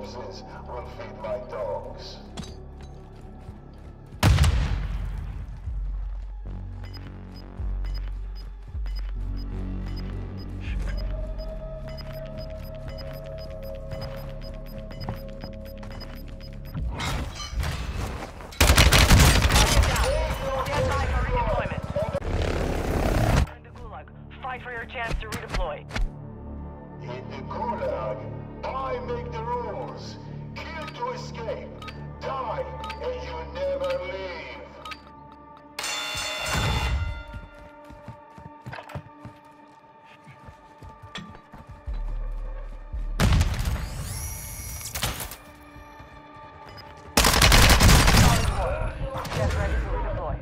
resources will feed my dogs. Fight for your chance to redeploy. In the Gulag, I make the rules. Kill to escape. Die, and you never leave. Get ready to redeploy.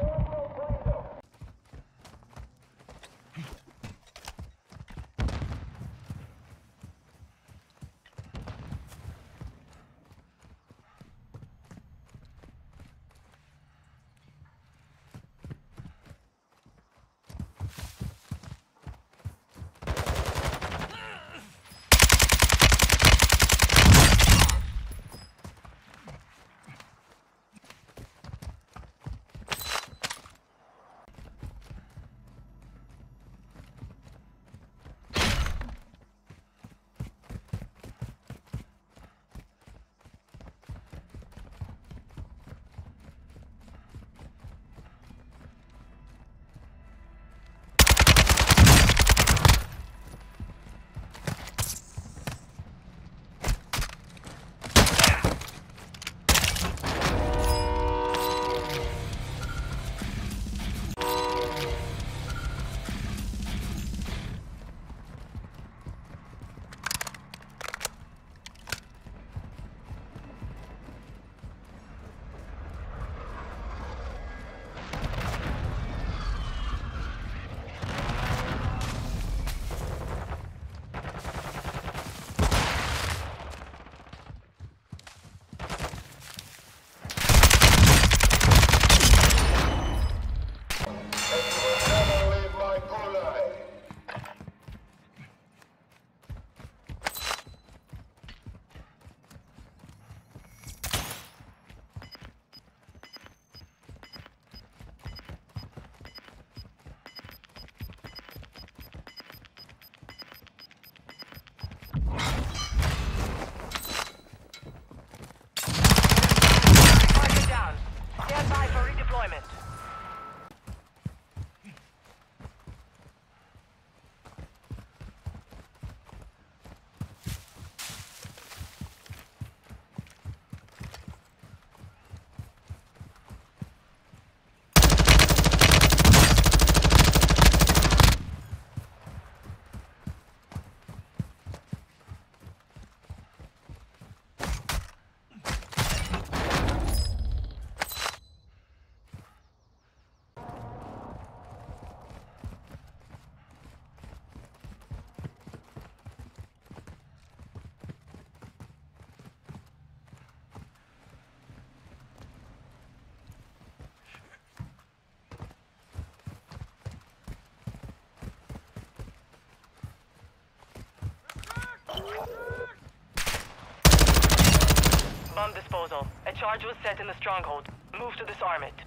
Bomb disposal. A charge was set in the stronghold. Move to disarm it.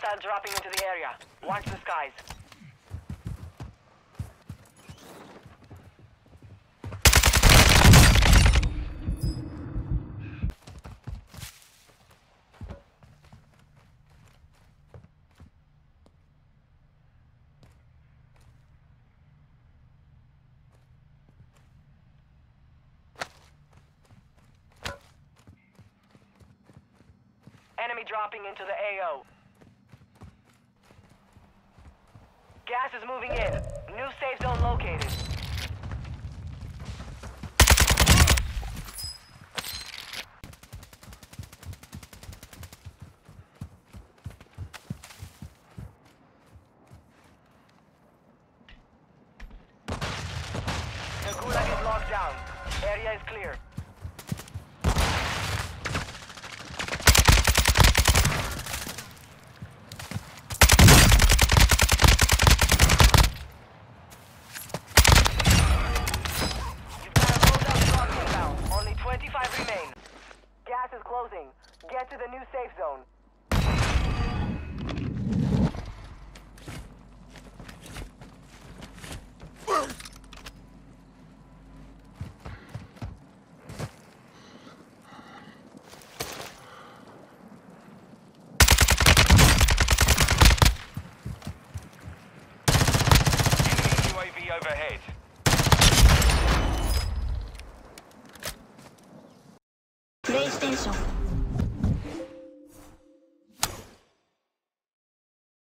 Hostile dropping into the area. Watch the skies. Enemy dropping into the AO. Gas is moving in. New safe zone located. The Gulag is locked down. Area is clear. Gas is closing. Get to the new safe zone. UAV overhead. PlayStation